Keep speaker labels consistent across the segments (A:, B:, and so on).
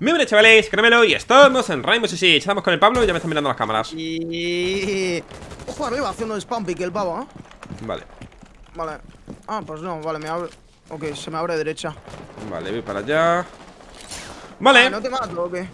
A: Muy buenas, chavales, Caramelo, y estamos en Rainbow Six Siege. Estamos con el Pablo y ya me están mirando las cámaras.
B: Y... Ojo arriba, haciendo spam pick el pavo, ¿eh?
A: Vale.
B: Vale. Ah, pues no, vale, me abre... Ok, se me abre derecha.
A: Vale, voy para allá. Vale.
B: ¿No te mato o qué?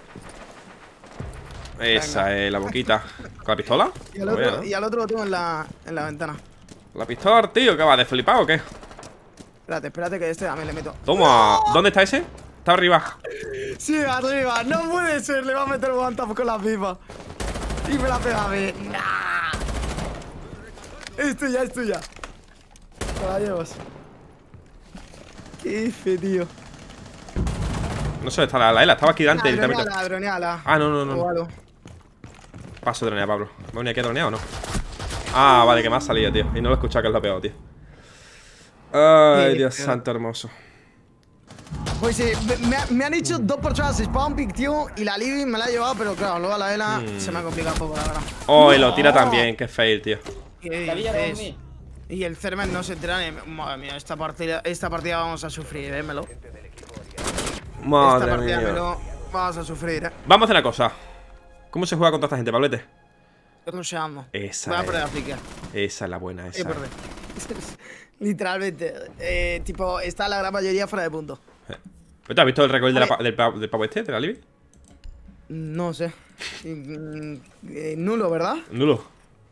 A: Esa es la boquita. ¿Con la pistola?
B: Y al otro lo tengo en la ventana.
A: ¿La pistola, tío? ¿Qué va? ¿De flipado o qué?
B: Espérate que este también le meto.
A: Toma. ¿Dónde está ese? Está arriba.
B: Sí, arriba, no puede ser, le va a meter one tap con la pipa. Y me la pega a mí. Nah. Es tuya. Te la llevas. Qué F, tío.
A: No sé, está la Ela, estaba aquí delante.
B: Droneala.
A: Ah, no. Paso de dronear, Pablo. ¿Me venía aquí a dronear o no? Ah, vale, que me ha salido, tío. Y no lo he escuchado, que es lo peor, tío. Ay, Dios santo hermoso.
B: Pues sí, me han hecho dos personas spawn pick, tío. Y la Libby me la ha llevado, pero claro, luego a la Ela se me ha complicado un poco, la verdad.
A: Oh, y lo tira también, qué fail, tío.
B: Y el Cermen no se entera ni... Madre mía, esta partida vamos a sufrir, vémelo.
A: Madre mía.
B: Vamos a sufrir,
A: Vamos a hacer una cosa. ¿Cómo se juega contra esta gente, Pablete?
B: Rusheando.
A: Esa
B: Voy a perder la flicker.
A: Esa es la buena, esa.
B: Literalmente, tipo, está la gran mayoría fuera de punto.
A: ¿Te has visto el récord del pavo este, de la Libby?
B: No sé. Nulo, ¿verdad?
A: Nulo.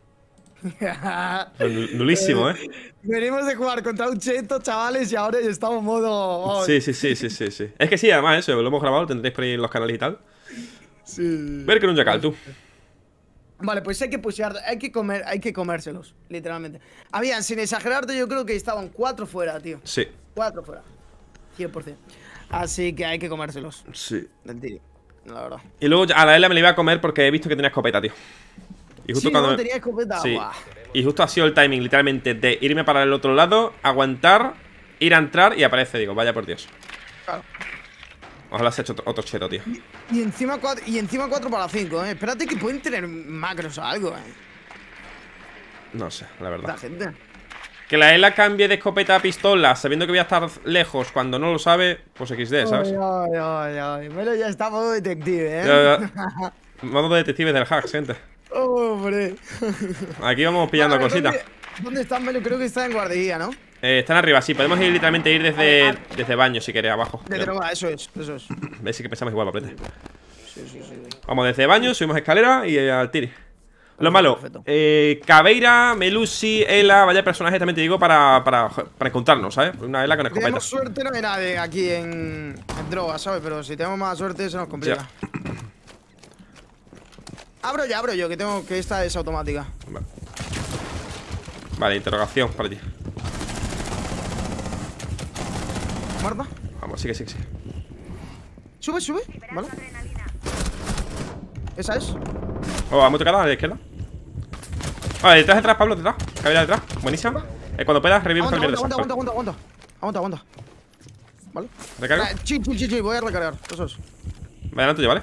A: Nulísimo,
B: Venimos de jugar contra un cheto, chavales, y ahora ya estamos en modo... Oh.
A: Sí. Es que sí, además, eso, lo hemos grabado, lo tendréis por ahí en los canales y tal.
B: Sí.
A: Ver que era un jackal, tú.
B: Vale, pues hay que pushear, hay que comérselos, literalmente. Habían, sin exagerarte, yo creo que estaban 4 fuera, tío.
A: Sí.
B: 4 fuera. 100%. Así que hay que comérselos.
A: Sí.
B: Del tío, la verdad.
A: Y luego a la L me la iba a comer porque he visto que tenía escopeta, tío. Y justo
B: sí,
A: cuando...
B: no tenía escopeta.
A: Sí.
B: Buah.
A: Y justo ha sido el timing, literalmente, de irme para el otro lado, aguantar, ir a entrar y aparece, digo, vaya por Dios.
B: Claro.
A: Ojalá se ha hecho otro cheto, tío.
B: Y encima 4 para 5, Espérate que pueden tener macros o algo,
A: No sé, la verdad.
B: La gente.
A: Que la ELA cambie de escopeta a pistola sabiendo que voy a estar lejos cuando no lo sabe, pues XD, ¿sabes?
B: Ay. Pero ya está modo detective,
A: Ya. Modo de detectives del hack, gente.
B: Hombre.
A: Aquí vamos pillando cositas.
B: ¿Dónde están, Melo? Creo que está en guardería, ¿no?
A: Están arriba, sí. Podemos ir literalmente desde baño si queréis, abajo.
B: De droga, eso es.
A: Veis que pensamos igual, Pablete.
B: Sí.
A: Vamos desde baño, subimos escalera y al tiri. Lo malo, Caveira, Melusi, Ela, vaya personaje también te digo para encontrarnos, ¿sabes? Una Ela con escopeta.
B: Si tenemos suerte no hay nadie aquí en droga, ¿sabes? Pero si tenemos más suerte se nos complica.
A: Ya.
B: Abro yo, que esta es automática.
A: Vale, interrogación para ti.
B: ¿Muerta?
A: Vamos, sigue.
B: Sube, ¿vale? ¿Esa es?
A: Oh, vamos a tocar a la izquierda. Vale, detrás, Pablo, detrás. Caveira detrás, buenísima. Cuando puedas, revives el verde.
B: Aguanta. ¿Vale?
A: ¿Recargo?
B: Chill, voy a recargar. Eso es.
A: Va adelante yo, ¿vale?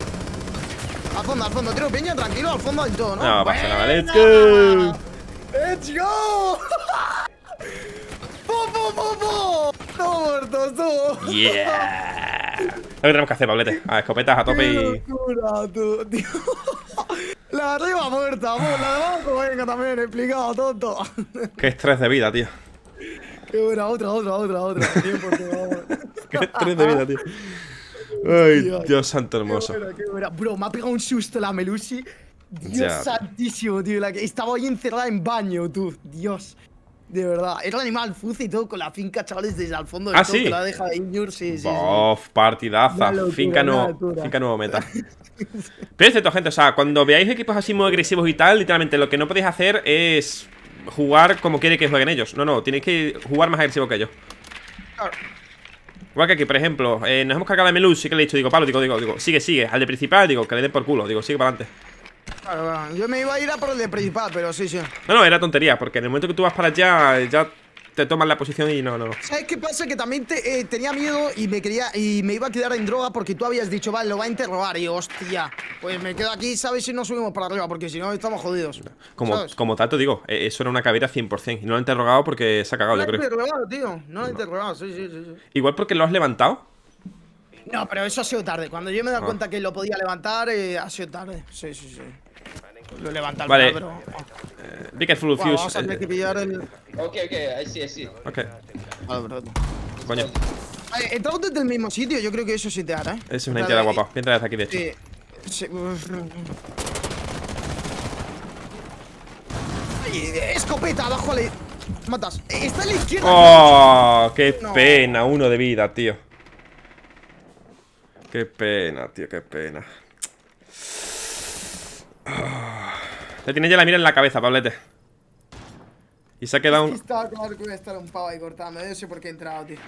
B: Al fondo, tiro peña, tranquilo, al fondo hay todo, ¿no?
A: No pasa nada, let's go.
B: ¡Let's go! ¡Po! ¡Todo muertos, todo!
A: Yeah. Lo que tenemos que hacer, Pablete. A escopetas a tope y...
B: ¡Qué locura, tú, tío! La de arriba muerta, amor, la de abajo, venga, también, explicado, tonto.
A: Qué estrés de vida, tío.
B: Qué buena, otra. 100%,
A: Qué estrés de vida, tío. Ay, Dios santo hermoso.
B: Qué buena. Bro, me ha pegado un susto la Melusi. Dios
A: Ya.
B: santísimo, tío. La que estaba ahí encerrada en baño, tú. Dios. De verdad. Era el animal fuce y todo con la finca, chavales, desde al fondo del todo.
A: ¿sí?
B: Que la deja de injure, sí.
A: Bof, partidaza.
B: Una locura,
A: Finca nuevo meta. Pero es cierto, gente, o sea, cuando veáis equipos así muy agresivos y tal, literalmente lo que no podéis hacer es jugar como quiere que jueguen ellos. No, tenéis que jugar más agresivo que ellos.
B: Claro.
A: Igual que aquí, por ejemplo, nos hemos cargado a Melus, sí que le he dicho, digo, Pablo, digo, sigue, al de principal, digo, que le den por culo, digo, sigue para adelante.
B: Claro, yo me iba a ir a por el de principal, pero sí.
A: No, era tontería, porque en el momento que tú vas para allá, ya te toman la posición y no.
B: ¿Sabes qué pasa? Que también tenía miedo y me iba a quedar en droga porque tú habías dicho, vale, lo va a interrogar. Y hostia, pues me quedo aquí, ¿sabes? Si no subimos para arriba, porque si no estamos jodidos.
A: Como tal, te digo, eso era una Caveira 100%. Y no lo he interrogado porque se ha cagado, yo creo.
B: No lo he interrogado, tío. No lo he interrogado, sí.
A: Igual porque lo has levantado.
B: No, pero eso ha sido tarde. Cuando yo me he dado cuenta que lo podía levantar, ha sido tarde. Sí. Lo he levantado,
A: vale.
B: pero.
A: Be careful of
B: Bueno,
A: fuse.
B: vamos a tener que pillar el.
C: Ok, I see.
A: Ok,
B: Vale, pero.
A: coño.
B: Vale, entramos desde el mismo sitio. Yo creo que eso sí te hará,
A: Es una entidad guapa. Voy a entrar desde aquí, de hecho.
B: Sí. Ay, escopeta, abajo a la. Matas. Está a la izquierda.
A: ¡Oh! ¡Qué
B: No.
A: pena! 1 de vida, tío. Qué pena, tío, qué pena. Le tiene ya la mira en la cabeza, Pablete. Y se ha quedado un...
B: Estaba claro que voy a estar un pavo ahí cortando. Yo sé por qué he entrado, tío.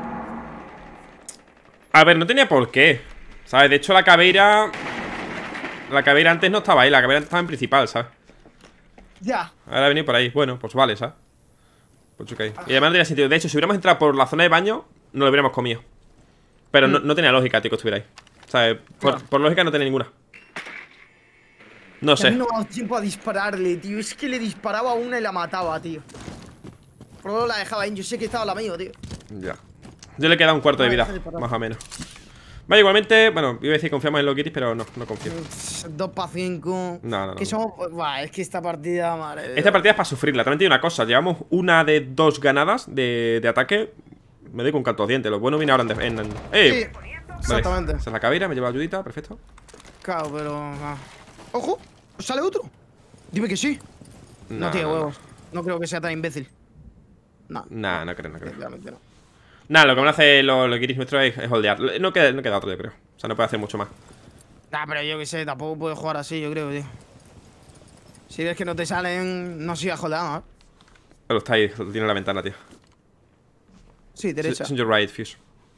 A: A ver, no tenía por qué, ¿sabes? De hecho, la caveira... La caveira antes no estaba ahí. La caveira antes estaba en principal, ¿sabes?
B: Ya.
A: Ahora ha venido por ahí. Bueno, pues vale, ¿sabes? Pues ok. Y además no tenía sentido. De hecho, si hubiéramos entrado por la zona de baño, no lo hubiéramos comido. Pero no tenía lógica, tío, que estuviera ahí. ¿Sabes? Por lógica no tenía ninguna. No sé.
B: No me ha dado tiempo a dispararle, tío. Es que le disparaba a una y la mataba, tío. Por lo menos la dejaba ahí. Yo sé que estaba la mío, tío.
A: Ya. Yo le he quedado un cuarto de vida, más o menos. Vale, igualmente, bueno, iba a decir confiamos en los Guiris, pero no confío.
B: 2 para 5.
A: No.
B: Que somos. Buah, es que esta partida, madre.
A: Esta partida es para sufrirla. También tiene una cosa. Llevamos una de 2 ganadas de ataque. Me doy con un canto de dientes. Lo bueno viene ahora en... ¡Eh!
B: Sí,
A: Vale,
B: exactamente.
A: esa es la caveira, me lleva ayudita, perfecto.
B: Claro, pero. ¡Ojo! ¿Sale otro? Dime que sí. No tiene huevos. No creo que sea tan imbécil. No.
A: No creo.
B: Claramente no.
A: Nada, lo que van a hacer los Guiris nuestros es holdear. No queda otro, yo creo. O sea, no puede hacer mucho más.
B: Nah, pero yo que sé, tampoco puedes jugar así, yo creo, tío. Si ves que no te salen, no sigas jodando, ¿eh?
A: Pero está ahí, lo tiene en la ventana, tío.
B: Sí, derecha.
A: Es on your right, Fuse.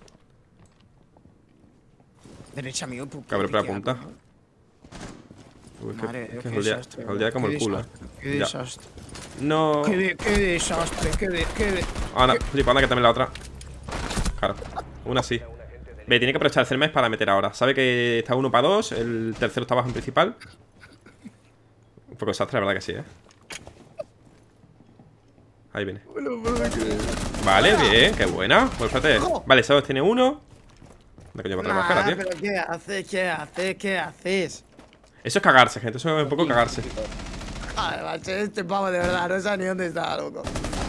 B: Derecha, amigo.
A: Cabrón, pero apunta. Uy,
B: Madre,
A: que
B: qué
A: holdea
B: desastre,
A: como
B: qué
A: el culo,
B: Qué
A: Ya.
B: desastre.
A: No.
B: Qué desastre,
A: Anda, flipa, anda que también la otra. Claro, una sí. Ve, tiene que aprovechar el Cermes para meter ahora. Sabe que está 1 para 2. El tercero está abajo en principal. Un poco desastre, la verdad que sí, Ahí viene. Vale, bien, qué buena. Pues espérate. Vale, Sados tiene 1. ¿Dónde coño va a trabajar, tío?
B: pero ¿qué haces?
A: Eso es cagarse, gente. Eso es un poco cagarse.
B: Joder, macho, este pavo de verdad, no sabe ni dónde está, loco.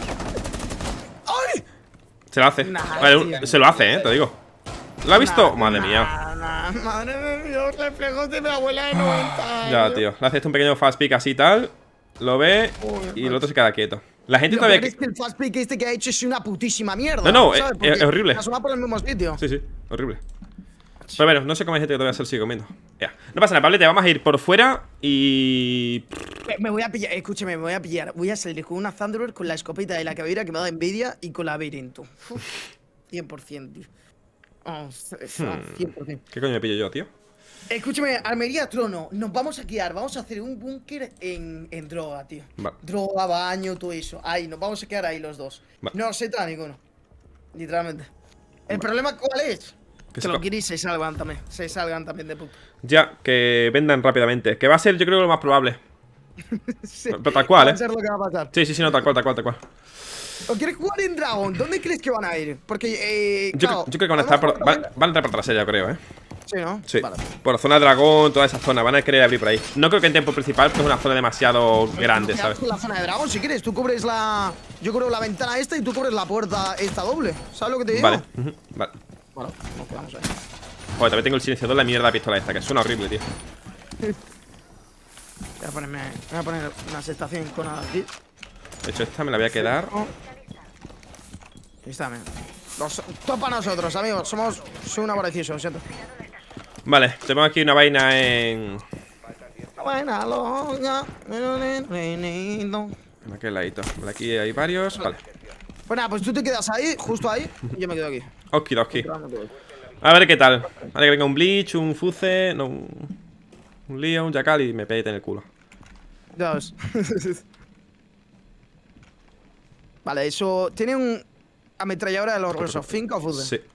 B: ¡Ay!
A: Se lo hace.
B: Nah,
A: Vale,
B: tío.
A: se lo hace, te digo. ¿Lo ha visto? Madre mía.
B: Madre de Dios, reflejos de mi abuela de 90
A: Ya,
B: años.
A: tío. Le hace esto un pequeño fast pick así y tal. Lo ve y el otro se queda quieto. La gente
B: Lo
A: todavía...
B: peor es que el fast pick este que ha hecho es una putísima mierda.
A: No,
B: ¿sabes? Porque
A: es horrible.
B: ha sonado por el mismo sitio.
A: Sí, horrible. Pero bueno, no sé cómo hay gente que todavía se lo sigue comiendo. Ya. No pasa nada, Pablete, vamos a ir por fuera y...
B: Me voy a pillar, escúchame, me voy a pillar. Voy a salir con una Thunderbird, con la escopeta de la caveira que me da envidia y con la Laberinto. 100%, tío. Oh, 100%.
A: ¿Qué coño me pillo yo, tío?
B: Escúchame, Armería Trono, nos vamos a quedar, vamos a hacer un búnker en droga, tío.
A: Vale.
B: Droga, baño, todo eso. Ahí, nos vamos a quedar ahí los dos.
A: Vale.
B: No se trae ninguno. Literalmente. ¿El problema cuál es?
A: Que
B: Que
A: se
B: los
A: co-
B: guiris se salgan también de puto.
A: Ya, que vendan rápidamente. Que va a ser, yo creo, lo más probable.
B: Sí.
A: Pero tal cual,
B: Va a ser lo que va a pasar.
A: Sí, no, tal cual.
B: ¿O quieres jugar en Dragon? ¿Dónde crees que van a ir? Porque, claro,
A: Yo creo que van a estar por...
B: podemos
A: Van a entrar por trasera, yo creo,
B: Sí, ¿no?
A: Sí,
B: Vale.
A: por la zona de dragón, toda esa zona. Van a querer abrir por ahí. No creo que en tiempo principal, porque es una zona demasiado grande,
B: Nos
A: ¿sabes?
B: quedamos con la zona de Dragon, si quieres. Tú cubres la... Yo cubro la ventana esta y tú cubres la puerta esta doble. ¿Sabes lo que te digo?
A: Vale, vale.
B: Bueno, nos quedamos ahí.
A: Joder, también tengo el silenciador de la mierda de pistola esta, que suena horrible, tío.
B: Voy a poner una estación con nada aquí.
A: De hecho, esta me la voy a quedar.
B: Ahí está, mira. Todo para nosotros, amigos. Soy un avaricioso, lo siento.
A: Vale, tenemos aquí una vaina en...
B: Buena loca.
A: En aquel ladito. Vale, aquí hay varios. Vale.
B: Pues nada, pues tú te quedas ahí, justo ahí. Y yo me quedo aquí.
A: Okidoki. A ver qué tal. Vale, que venga un Bleach, un Fuce. No, un Leo, un Jackal y me pete en el culo.
B: Ya ves. Vale, eso. ¿Tiene un ametralladora de los rusos? ¿Finca o Fuze?
A: Sí.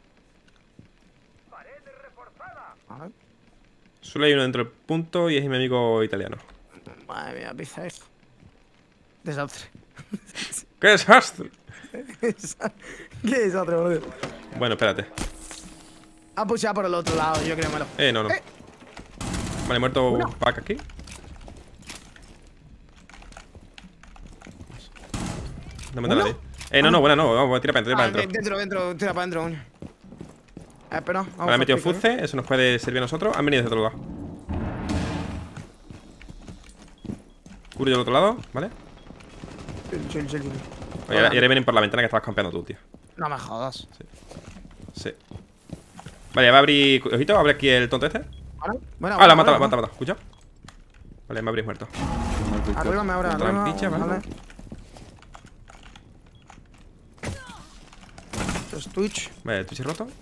B: Vale.
A: Solo hay uno dentro del punto y es mi amigo italiano.
B: Madre mía, pizza es. Desastre.
A: ¡Qué desastre!
B: ¿Qué desastre, boludo?
A: Bueno, espérate.
B: Ha pusheado por el otro lado, yo creo, Melo.
A: No. Vale, muerto Pack aquí. No me da nadie. No, buena no. Vamos, tira para adentro,
B: Dentro, tira para adentro, coño. Espera, vamos.
A: Vale, han metido Fuzze, eso nos puede servir a nosotros. Han venido desde otro lado. Curo yo del otro lado, ¿vale?
B: Chill.
A: Y ahora vienen por la ventana que estabas campeando tú, tío.
B: No me jodas.
A: Sí. Vale, va a abrir. Ojito, abre aquí el tonto este.
B: Bueno,
A: la mata. Escucha. Vale, me habréis muerto.
B: Arriba me abra.
A: Trampicha, vale.
B: Esto es Twitch.
A: Vale, el Twitch es roto.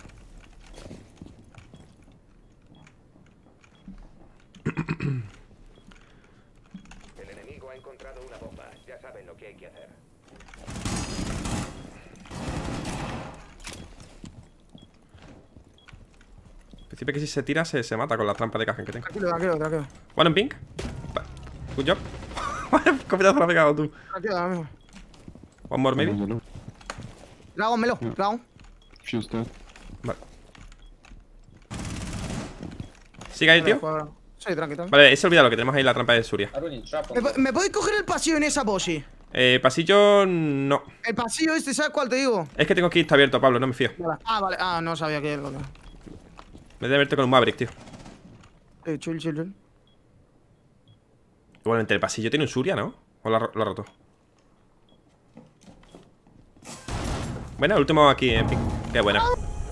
C: El enemigo ha encontrado una bomba. Ya saben lo que hay que hacer.
A: En principio que si se tira se mata con las trampas de caja que tengo.
B: Tranquilo.
A: One en pink. Good job. ¿Qué pedazo lo has pegado tú?
B: Tranquilo, amigo.
A: One more maybe.
B: Dragon, Melo. Dragon.
D: Fuse dead.
A: Vale. ¿Sigue ahí, tío?
B: Sí, tranquilo.
A: Vale, se olvida lo que tenemos ahí la trampa de Suria.
B: ¿Me podéis coger el pasillo en esa posi?
A: Pasillo no.
B: El pasillo este, ¿sabes cuál te digo?
A: Es que tengo que estar abierto, Pablo, no me fío.
B: Vale. No sabía que es lo que.
A: Me he de verte con un Maverick, tío.
B: Chill.
A: Igualmente, el pasillo tiene un Suria, ¿no? ¿O lo ha roto? Bueno, el último aquí en pink. Qué buena.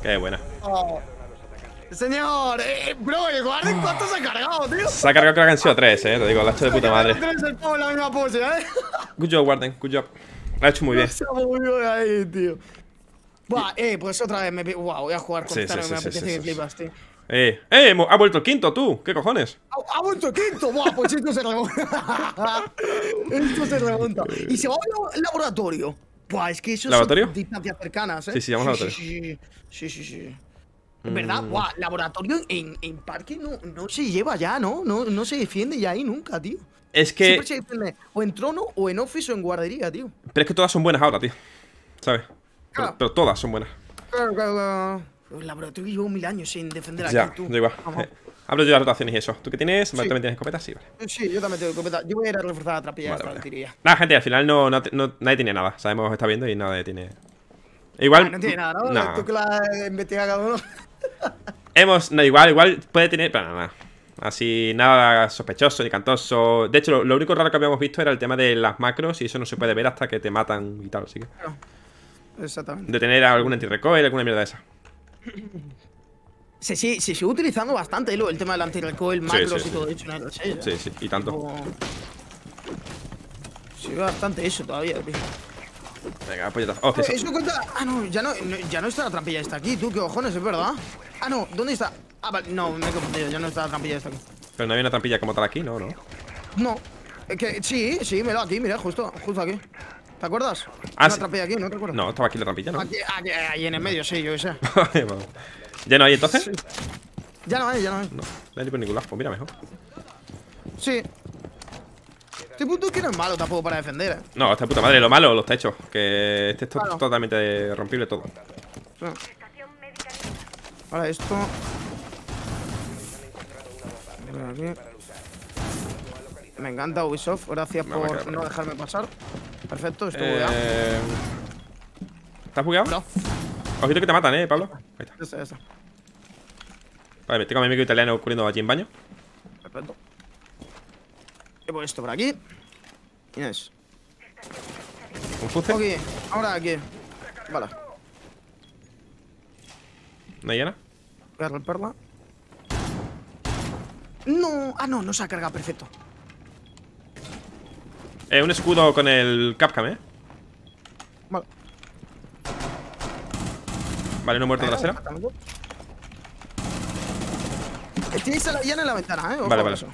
B: Señor, bro, el guardia, ¿cuánto se ha cargado, tío?
A: Se ha cargado, creo que han sido 3, te digo, lo ha hecho de puta madre.
B: 3 el pavo en la misma pose,
A: Good job, Warden, good job. Lo ha hecho muy bien.
B: Se ha movido ahí, tío. Buah, pues otra vez Buah, voy a jugar con esta, no me apetece que flipas, tío.
A: Ha vuelto el quinto, tú. ¿Qué cojones?
B: ¡Ha vuelto el quinto! Buah, pues esto se remonta. Y se va al laboratorio. Buah, es que eso
A: ¿Laboratorio?
B: son distancias cercanas,
A: Sí, vamos al laboratorio.
B: Sí. Es verdad, buah, laboratorio en parque no se lleva ya, ¿no? No se defiende ya ahí nunca, tío.
A: Es que...
B: Siempre se defiende o en trono, o en office, o en guardería, tío.
A: Pero es que todas son buenas ahora, tío. ¿Sabes?
B: Claro.
A: Pero todas son buenas.
B: Claro. El laboratorio llevo 1000 años sin defender
A: Ya,
B: aquí, tú.
A: yo igual. Hablo yo de las rotaciones y eso. ¿Tú qué tienes?
B: Sí.
A: ¿Tú también tienes escopeta? Sí, vale.
B: Sí, yo también tengo escopeta. Yo voy a ir a reforzar la trapilla esta,
A: Vale.
B: tiría.
A: Nada, gente, al final nadie tiene nada. Sabemos, está viendo y nadie tiene... Igual...
B: No tiene nada, ¿no?
A: No.
B: Tú que la has investigado cada uno.
A: No, igual puede tener... Pero nada. Así, nada sospechoso ni cantoso. De hecho, lo único raro que habíamos visto era el tema de las macros. Y eso no se puede ver hasta que te matan y tal, así que...
B: Exactamente.
A: De tener algún anti-recoil, alguna mierda de esa.
B: Se sigue utilizando bastante el tema del anti-recoil, macros y todo eso. ¿No?
A: Sí, y tanto.
B: Sí, bastante eso todavía, tío.
A: Venga, puñetazo. Hostia,
B: Eso cuenta. Ah, no, ya no está la trampilla esta aquí, tú, qué cojones, es verdad. Ah, no, ¿dónde está? Ah, vale, no, me he confundido, ya no está la trampilla esta aquí.
A: Pero no había una trampilla como tal aquí, ¿no?
B: No, es que sí, mira aquí, mira, justo aquí. ¿Te acuerdas?
A: Ah,
B: una
A: sí.
B: trampilla aquí, ¿no te acuerdas?
A: No, estaba aquí la trampilla, ¿no?
B: Aquí, ahí en el medio, sí, yo qué sé.
A: Vale. ¿Ya no hay entonces?
B: Sí. Ya no hay.
A: No hay ni por ningún lado, pues mira mejor.
B: Sí. Este punto que no es malo tampoco para defender, ¿eh?
A: No, esta puta madre, lo malo, los techos. Que este es
B: Claro.
A: totalmente rompible todo.
B: Sí. Ahora esto. Aquí. Me encanta Ubisoft, gracias por no dejarme pasar. Perfecto, estuvo ya.
A: ¿Estás bugueado?
B: No,
A: Ojito que te matan, Pablo. Ahí está.
B: ya está.
A: Vale, tengo a mi amigo italiano corriendo allí en baño.
B: Perfecto. Llevo esto por aquí. Yes.
A: Un fuce.
B: Aquí, ahora aquí. Vale.
A: ¿No hay llena?
B: Voy a romperla. No, no se ha cargado, perfecto.
A: Un escudo con el Capcom,
B: Vale.
A: Vale, no muerto trasera.
B: Tienes a la Diana en la ventana, Ojo
A: Vale.
B: eso.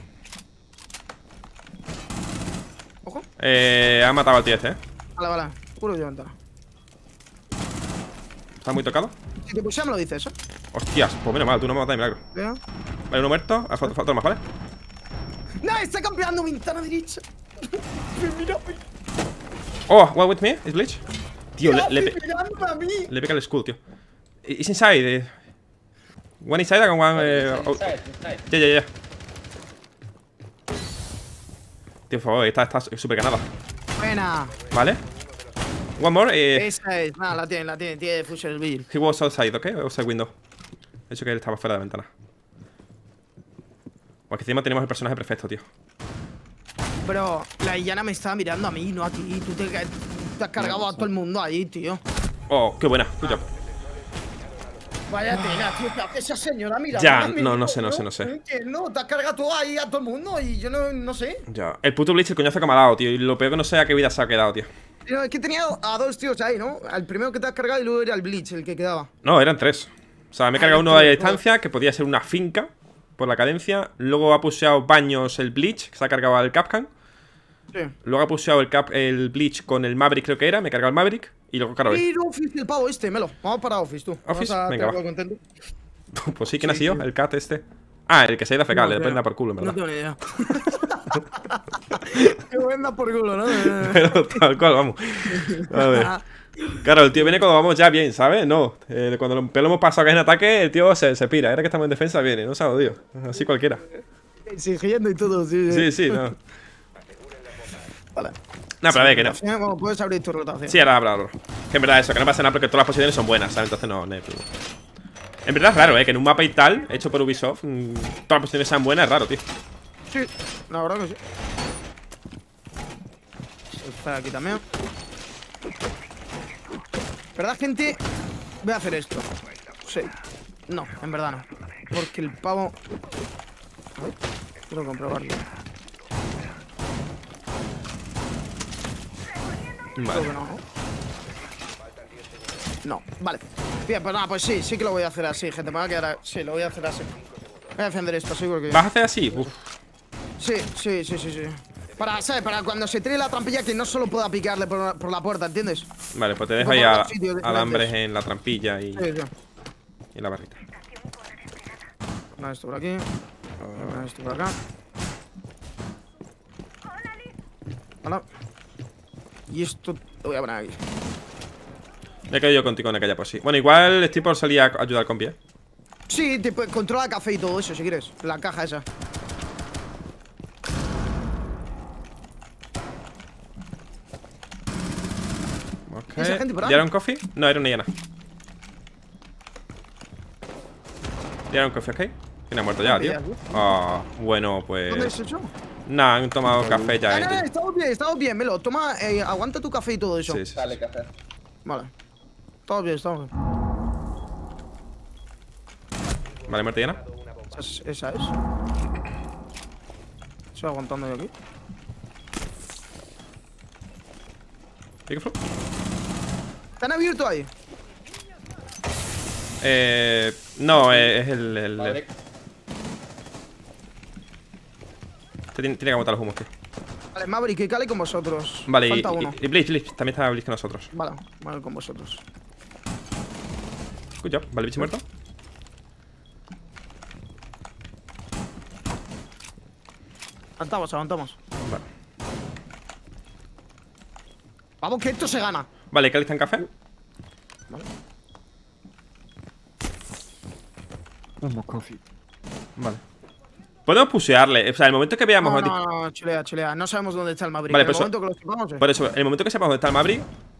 B: Ojo.
A: Ha matado al tío este,
B: Vale. Juro yo ventana.
A: Está muy tocado.
B: Si te pusieras me lo dices,
A: Hostias, pues menos mal, tú no me matas de milagro.
B: Vea.
A: Vale, uno muerto. Falta más, ¿vale?
B: ¡No! Está campeando ventana derecha. Mira,
A: Oh, one with me, is Bleach. Tío,
B: mirándome a mí.
A: le pega el skull, tío. It's inside. One inside and one.
D: Inside.
A: Ya. Tío, por favor, está súper ganada.
B: Buena.
A: Vale. One more.
B: Esa es. Nada, la tiene. Tiene Fusion Bill.
A: He was outside, ¿ok? Outside window. De hecho que él estaba fuera de la ventana. Porque encima tenemos el personaje perfecto, tío.
B: Bro, la Illana me estaba mirando a mí, no a ti. Tú te has cargado a todo el mundo ahí, tío.
A: Oh, qué buena. Good job.
B: Vaya tela, tío, ¿qué hace esa señora mirando?
A: Ya, no sé.
B: No, te has cargado todo ahí a todo el mundo y yo no sé.
A: Ya. El puto Bleach, el coñazo que me ha dado, tío. Y lo peor que no sé a qué vida se ha quedado, tío.
B: Pero es que tenía a dos tíos ahí, ¿no? Al primero que te has cargado y luego era el Bleach, el que quedaba.
A: No, eran 3. O sea, me he cargado uno a distancia, que podía ser una finca por la cadencia. Luego ha pusheado baños el Bleach, que se ha cargado al Capcan.
B: Sí.
A: Luego ha pusheado el Bleach con el Maverick, creo que era. Me he cargado el Maverick. Y luego, claro,
B: Y Office, el pavo este, Melo. Vamos para Office, tú.
A: Office,
B: Vamos a
A: venga, va.
B: contento.
A: pues sí, ¿quién ha sido? El cat este. Ah, el que se ha ido a fecar, le prenda por culo, en
B: No
A: verdad.
B: tengo ni idea. Que venda por culo, ¿no?
A: Pero tal cual, vamos. A ver. Claro, el tío viene cuando vamos ya bien, ¿sabes? No, cuando lo hemos pasado que es en ataque, el tío se pira. Ahora que estamos en defensa, viene, no se ha jodido. Así cualquiera.
B: Exigiendo y todo, sí.
A: Sí, no.
B: Vale.
A: No, pero a ver, que no.
B: Bueno, puedes abrir tu rotación.
A: Sí, ahora. Que en verdad eso, que no pasa nada porque todas las posiciones son buenas, ¿sabes? Entonces no hay problema. En verdad es raro, que en un mapa y tal, hecho por Ubisoft, todas las posiciones sean buenas, es raro, tío.
B: Sí, la verdad que sí. Espera aquí también. ¿Verdad, gente? Voy a hacer esto. Sí. No, en verdad no. Porque el pavo... Ay, quiero comprobarlo. Creo
A: Vale.
B: que no. No, vale. Bien, pues nada, pues sí que lo voy a hacer así, gente. Me voy a quedar... Sí, lo voy a hacer así. Voy a defender esto, seguro que...
A: ¿Vas a hacer así? Uf.
B: Sí. ¿Sabes? Para cuando se tire la trampilla que no solo pueda picarle por la puerta, ¿entiendes?
A: Vale, pues te dejo ahí alambres en la trampilla y la barrita.
B: Una esto por aquí. Una esto por acá. Hola. Y esto lo voy a poner aquí.
A: Me he quedado yo contigo en aquella por sí. Bueno, igual estoy por salir a ayudar con pie.
B: Sí, te controla café y todo eso, si quieres. La caja esa.
A: Ok.
B: ¿Esa gente por ahí?
A: ¿Ya era un coffee? No, era una hiena. Ya era un coffee, ¿ok? ¿Quién ha muerto ya, tío? Ah, bueno, pues...
B: ¿Dónde has hecho?
A: Nah, han tomado café ya.
B: No, estamos bien, Melo. Toma, aguanta tu café y todo eso.
A: Sí.
D: Dale, café.
B: Vale. Estamos bien.
A: Vale, muerte llena.
B: Esa es. Estoy aguantando yo aquí.
A: ¿Pick flow?
B: ¿Te han abierto ahí?
A: No, es el...
D: Maverick.
A: Tiene que aguantar los humos, tío.
B: Vale, Maverick y Cali con vosotros.
A: Vale,
B: Falta uno.
A: y Bleach, también está Bleach con nosotros.
B: Vale con vosotros.
A: Good job. Vale, bicho muerto.
B: Aguantamos.
A: Vale.
B: Vamos, que esto se gana.
A: Vale, Cali está en café. Vale. Podemos pusearle. O sea, el momento que veamos.
B: No, chilea. No sabemos dónde está el Maverick.
A: Vale,
B: En el momento que lo sepamos,
A: por eso, en el momento que sepamos dónde está el Maverick.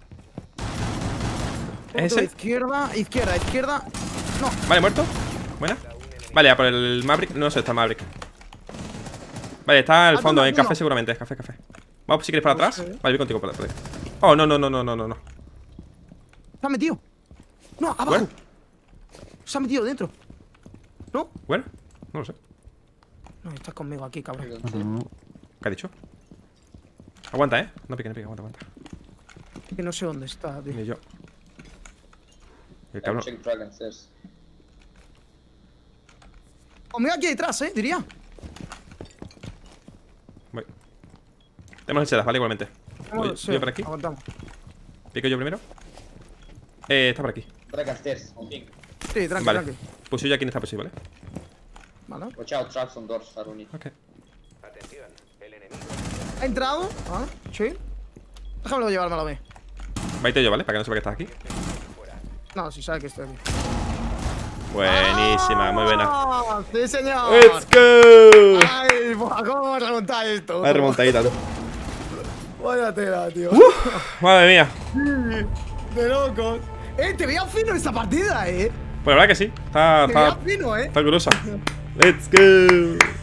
A: ¿Es ese?
B: Izquierda. No.
A: Vale, muerto. Buena. Vale, a por el Maverick. No sé, está el Maverick. Vale, está al fondo, en café seguramente. Es café. Vamos, si quieres para atrás. Vale, voy contigo por ahí. Oh, no.
B: Se ha metido. No, abajo.
A: Bueno.
B: Se ha metido dentro. ¿No?
A: Bueno, no lo sé.
B: No, estás conmigo aquí, cabrón.
A: ¿Qué ha dicho? Aguanta, No pique, aguanta.
B: Es que no sé dónde está, tío.
A: Ni yo. El
D: I'm
A: cabrón.
D: check dragons, yes.
B: Conmigo aquí detrás, diría.
A: Voy. Tenemos el sedas, vale, igualmente. Voy
B: Sí,
A: yo por aquí.
B: Aguantamos.
A: Pico yo primero. Está por aquí.
D: Dragon stairs, on pink.
B: Sí, tranqui.
A: Vale. Pues yo aquí no está posible, ¿vale?
B: Vale.
D: Watch out, traps on doors, Haruni.
A: Ok.
C: Atención, el enemigo.
B: Ha entrado. Ah, sí. Déjamelo llevármelo a mí.
A: Vaite yo, ¿vale? Para que no sepa que estás aquí.
B: No, si sabe que estoy aquí.
A: Buenísima, muy buena.
B: ¡Ah! ¡Sí, señor!
A: ¡Let's go!
B: ¡Ay, buah, cómo vamos a remontar esto!
A: Vaya remontadita, tú.
B: Vaya tela, tío.
A: Madre mía.
B: De locos. Te veía fino esta partida,
A: Pues la verdad que sí.
B: Te veía fino,
A: Está gruesa. Let's go.